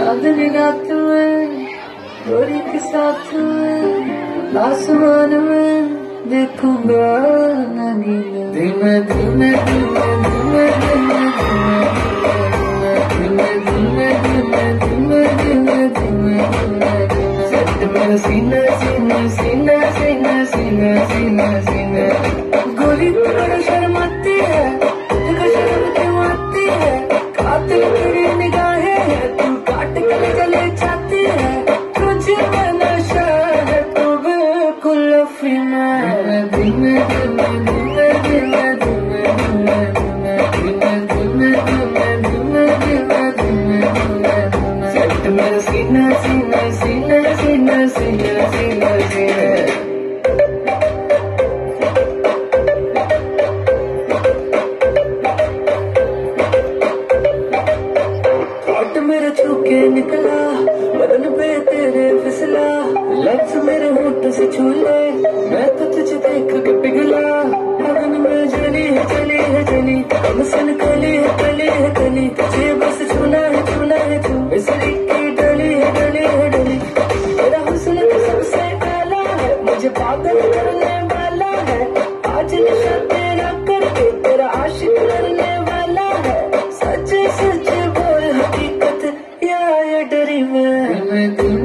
चांदनी रात में गोरी के साथ में आसमान में देखूंगा नगीना। धीमे धीमे धीमे धीमे धीमे धीमे धीमे धीमे धीमे धीमे धीमे सेट मेरा सीना सीना सीना सीना सीना सीना सीना। गोरी बड़ा शर्माती है, तुझको शर्म क्यों आती है? कातिल तेरी निगाहें है, तू काट के चले जाती है। तुझे में नशा है, तू बिल्कुल अफीना। धीमे धीमे धीमे धीमे धीमे धीमे धीमे धीमे धीमे धीमे धीमे धीमे धीमे सेट मेरा सीना सीना सीना सीना सीना सीना सीना। मेरे छूके निकला बदन पे तेरे फिसला, लफ्ज मेरे होठ से छूले, मैं तो तुझे देख के पिघला। लगन में जली है चली है चली, हमसन कली है कली है कली, तुझे बस छूना है छू, बिजली की डली है डली है डली। तेरा हुस्न तो सबसे काला है, मुझे पागल करने वाला है। आज नशा तेरा करके तेरा आशिक करने वाला है। सच सच बोल हकीकत या ये डरी मैं।